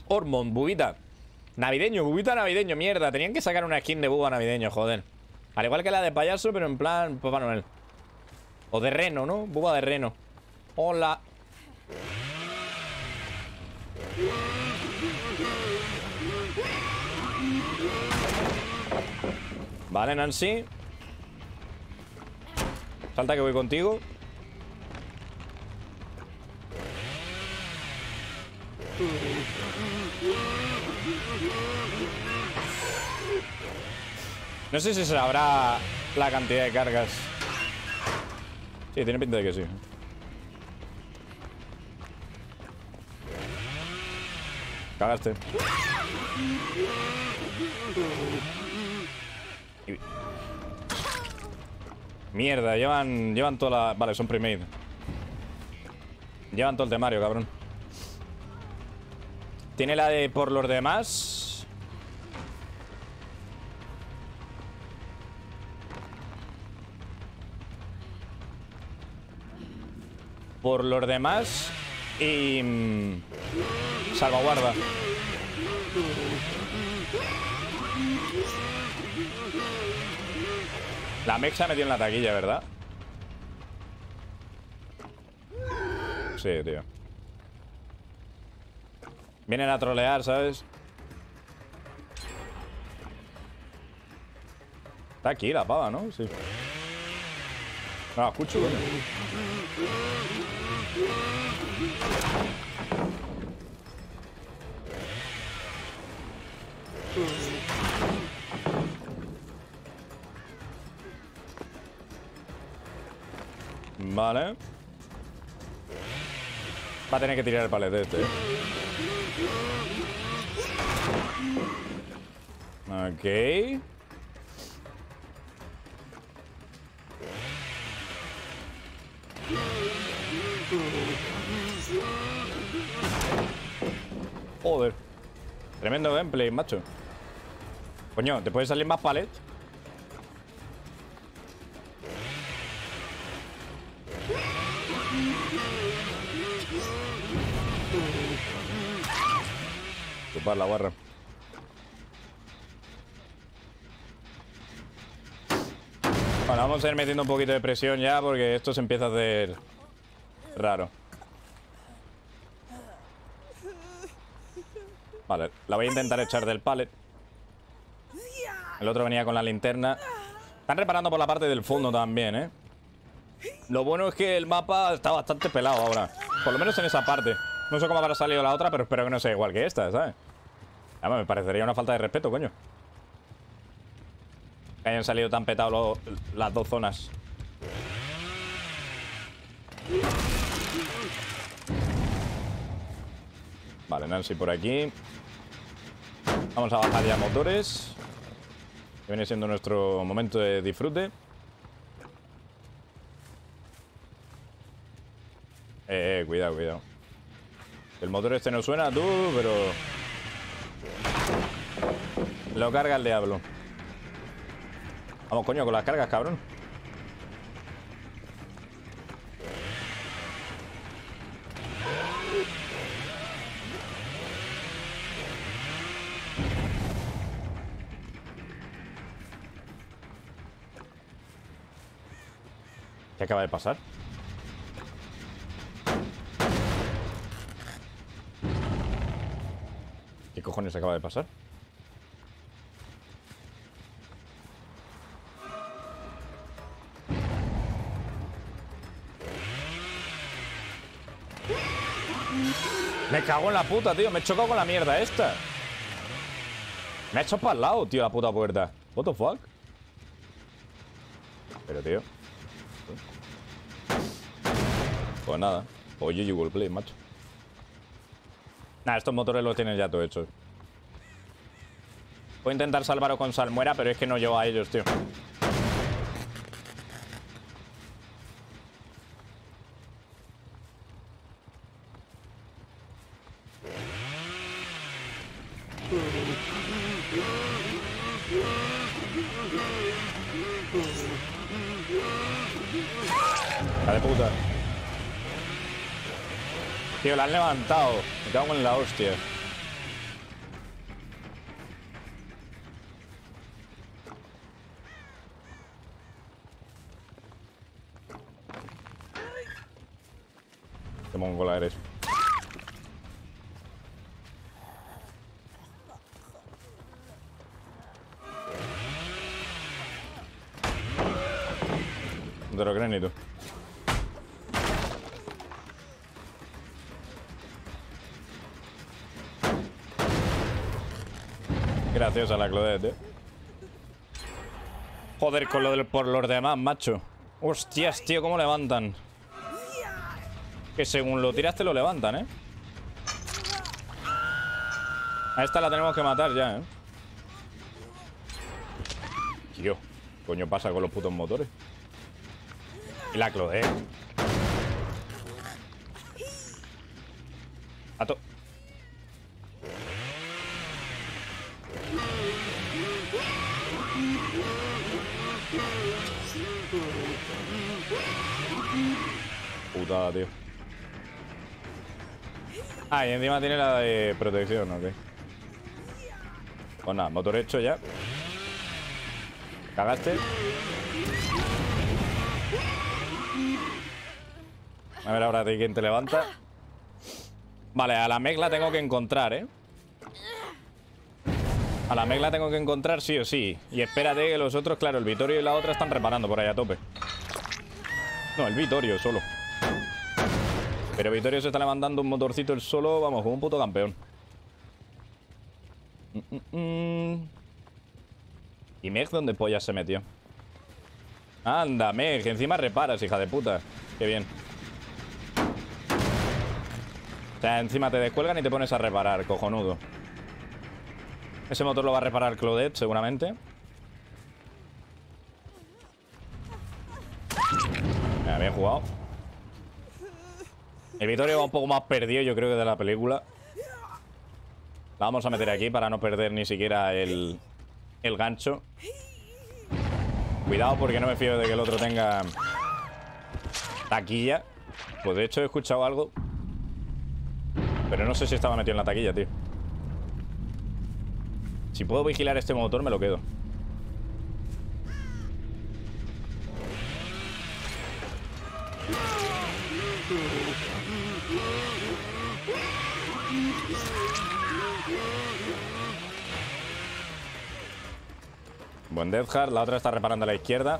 Ormond, bubita. Navideño, bubita navideño, mierda. Tenían que sacar una skin de buba navideño, joder. Al igual que la de payaso, pero en plan Papá Noel. O de reno, ¿no? Buba de reno. Hola. Vale, Nancy. Salta que voy contigo. No sé si se sabrá la cantidad de cargas. Sí, tiene pinta de que sí. Cagaste. Mierda, llevan toda la... Vale, son pre-made. Llevan todo el temario, cabrón. Tiene la de por los demás. Por los demás. Y... salvaguarda. La mech se ha metido en la taquilla, ¿verdad? Sí, tío. Vienen a trolear, ¿sabes? Está aquí la pava, ¿no? Sí. No la escucho, coño. Vale. Va a tener que tirar el palete este. Ok. Joder. Tremendo gameplay, macho. Coño, ¿te puede salir más palet? Chupar la barra. Bueno, vamos a ir metiendo un poquito de presión ya porque esto se empieza a hacer raro. Vale, la voy a intentar echar del pallet. El otro venía con la linterna. Están reparando por la parte del fondo también, ¿eh? Lo bueno es que el mapa está bastante pelado ahora. Por lo menos en esa parte. No sé cómo habrá salido la otra, pero espero que no sea igual que esta, ¿sabes? Además, me parecería una falta de respeto, coño. Que hayan salido tan petados las dos zonas. Vale, Nancy por aquí. Vamos a bajar ya motores. Que viene siendo nuestro momento de disfrute. Cuidado, cuidado. El motor este no suena, tú, pero... lo carga el diablo. Vamos, coño, con las cargas, cabrón. ¿Qué acaba de pasar? ¿Qué cojones acaba de pasar? Me cago en la puta, tío. Me he chocado con la mierda esta. Me ha hecho para el lado, tío, la puta puerta. What the fuck? Pero, tío. Pues nada. Oye, you will play, macho. Nah, estos motores los tienen ya todo hechos. Voy a intentar salvarlo con salmuera, pero es que no llevo a ellos, tío. La de puta. Tío, la han levantado. Me cago en la hostia. Qué mongola eres. No te lo crees ni tú. Graciosa la Claudette, Joder, con lo del, por los demás, macho. Hostias, tío, cómo levantan. Que según lo tiras te lo levantan, A esta la tenemos que matar ya, Tío, ¿qué coño pasa con los putos motores? Y la Claudette. Putada, tío. Ah, y encima tiene la de protección, ok. Pues nada, motor hecho ya. Cagaste. A ver ahora de quién te levanta. Vale, a la Meg la tengo que encontrar, A la Meg la tengo que encontrar sí o sí. Y espérate que los otros, claro, el Vittorio y la otra están reparando por ahí a tope. No, el Vittorio solo. Pero Vittorio se está levantando un motorcito el solo, vamos, como un puto campeón. ¿Y Meg dónde pollas se metió? Anda, Meg, que encima reparas, hija de puta. Qué bien. O sea, encima te descuelgan y te pones a reparar, cojonudo. Ese motor lo va a reparar Claudette, seguramente. Bien jugado. El Vittorio va un poco más perdido, yo creo, que de la película. La vamos a meter aquí para no perder ni siquiera el gancho. Cuidado porque no me fío de que el otro tenga taquilla. Pues de hecho he escuchado algo, pero no sé si estaba metido en la taquilla, tío. Si puedo vigilar este motor me lo quedo. Buen Death Heart, la otra está reparando a la izquierda.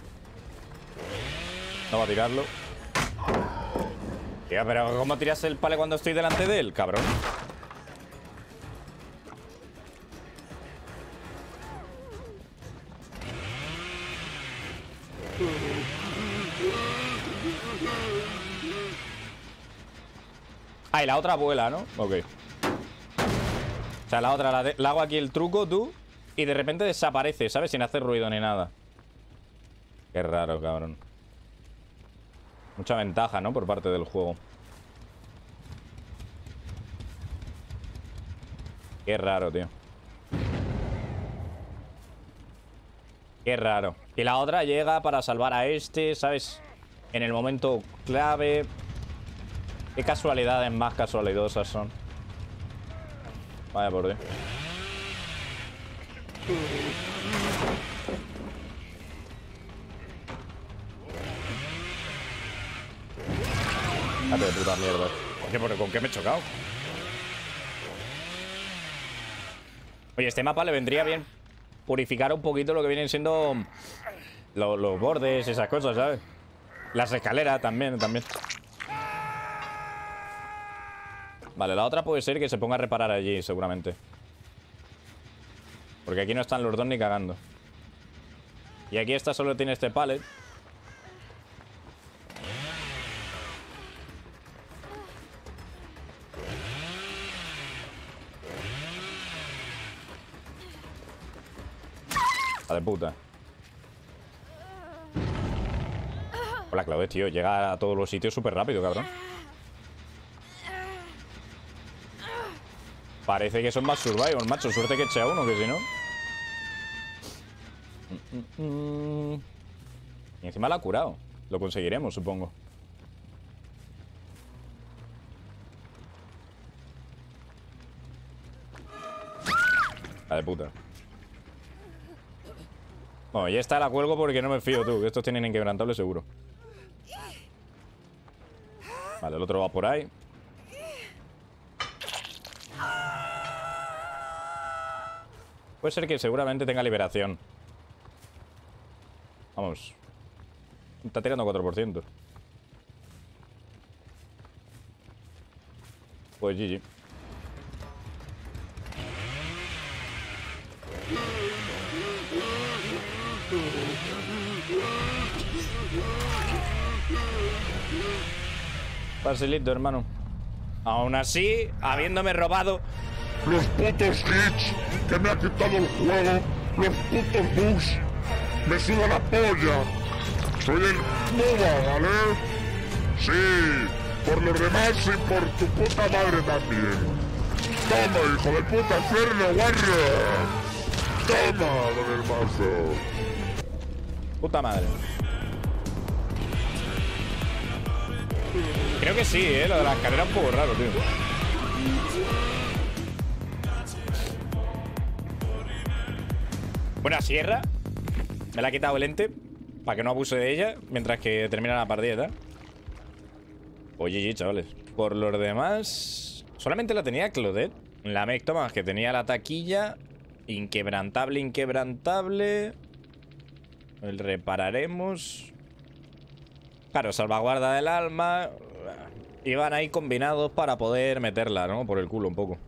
No va a tirarlo. Tío, pero ¿cómo tiras el pale cuando estoy delante de él, cabrón? Ah, y la otra vuela, ¿no? Ok. O sea, la otra la hago aquí el truco, tú. Y de repente desaparece, ¿sabes? Sin hacer ruido ni nada. Qué raro, cabrón. Mucha ventaja, ¿no? Por parte del juego. Qué raro, tío. Qué raro. Y la otra llega para salvar a este, ¿sabes? En el momento clave. Qué casualidades más casualidosas son. Vaya por Dios. Date de puta mierda. Oye, ¿pero con qué me he chocado? Oye, este mapa le vendría bien purificar un poquito lo que vienen siendo los bordes, esas cosas, ¿sabes? Las escaleras también. Vale, la otra puede ser que se ponga a reparar allí, seguramente. Porque aquí no están los dos ni cagando. Y aquí esta solo tiene este pallet. La de puta. Hola, Claudette, tío. Llega a todos los sitios súper rápido, cabrón. Parece que son más survivors, macho. Suerte que eche a uno, que si no... Y encima la ha curado. Lo conseguiremos, supongo. La de puta. Bueno, ya está, la cuelgo porque no me fío, tú. Que estos tienen inquebrantable seguro. Vale, el otro va por ahí. Puede ser que seguramente tenga liberación. Vamos. Está tirando 4%. Pues GG. Facilito, hermano. Aún así, habiéndome robado los putos hits que me ha quitado el juego, los putos bugs, me suda la polla. Soy el MOBA, ¿vale? Sí, por los demás y por tu puta madre también. Toma, hijo de puta, Ferno, guarra. Toma, con el mazo. puta madre. Creo que sí, lo de las carreras es un poco raro, tío. Buena sierra. Me la ha quitado el ente para que no abuse de ella mientras que termina la partida. Oye, chavales. Por los demás, solamente la tenía Claudette. La Meg Thomas, que tenía la taquilla. Inquebrantable, inquebrantable. El repararemos. Claro, salvaguarda del alma. Iban ahí combinados para poder meterla, ¿no? Por el culo un poco.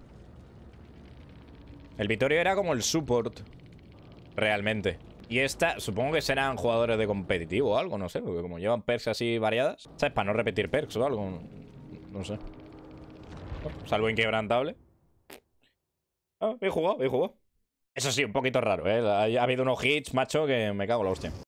El Vittorio era como el support. Realmente. Y esta, supongo que serán jugadores de competitivo o algo, no sé. Porque como llevan perks así variadas, ¿sabes? Para no repetir perks o algo. No sé. Salvo inquebrantable. Ah, bien jugado, bien jugado. Eso sí, un poquito raro, ¿eh? Ha habido unos hits, macho, que me cago en la hostia.